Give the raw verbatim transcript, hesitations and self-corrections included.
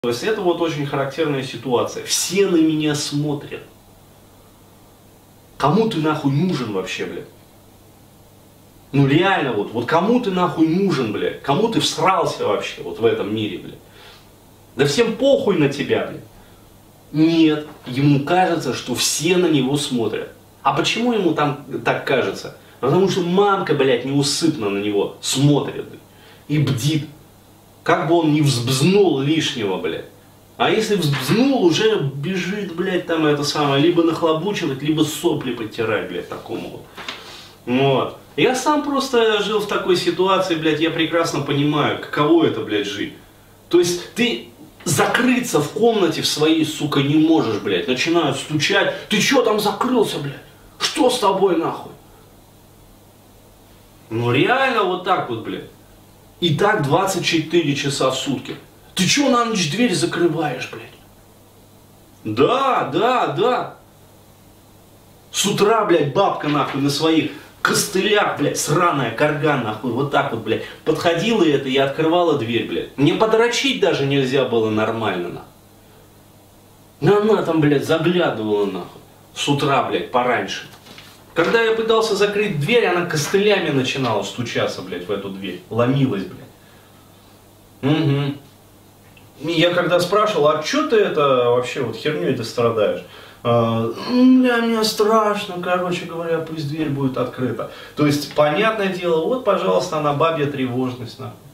То есть это вот очень характерная ситуация. Все на меня смотрят. Кому ты нахуй нужен вообще, блядь? Ну реально вот, вот кому ты нахуй нужен, блядь? Кому ты всрался вообще вот в этом мире, блядь? Да всем похуй на тебя, блядь. Нет, ему кажется, что все на него смотрят. А почему ему там так кажется? Потому что мамка, блядь, неусыпно на него смотрит, блядь, и бдит. Как бы он не взбзнул лишнего, блядь. А если взбзнул, уже бежит, блядь, там это самое, либо нахлобучивать, либо сопли подтирать, блядь, такому вот. Вот. Я сам просто жил в такой ситуации, блядь, я прекрасно понимаю, каково это, блядь, жить. То есть ты закрыться в комнате в своей, сука, не можешь, блядь. Начинают стучать. Ты чё там закрылся, блядь? Что с тобой, нахуй? Ну реально вот так вот, блядь. И так двадцать четыре часа в сутки. Ты чё на ночь дверь закрываешь, блядь? Да, да, да. С утра, блядь, бабка, нахуй, на своих костылях, блядь, сраная карга, нахуй, вот так вот, блядь, подходила это и открывала дверь, блядь. Мне подрочить даже нельзя было нормально, нахуй. Она там, блядь, заглядывала, нахуй, с утра, блядь, пораньше. Когда я пытался закрыть дверь, она костылями начинала стучаться, блядь, в эту дверь. Ломилась, блядь. Угу. И я когда спрашивал, а чё ты это вообще вот хернёй ты страдаешь? А, бля, мне страшно, короче говоря, пусть дверь будет открыта. То есть, понятное дело, вот, пожалуйста, она бабья тревожность, нахуй.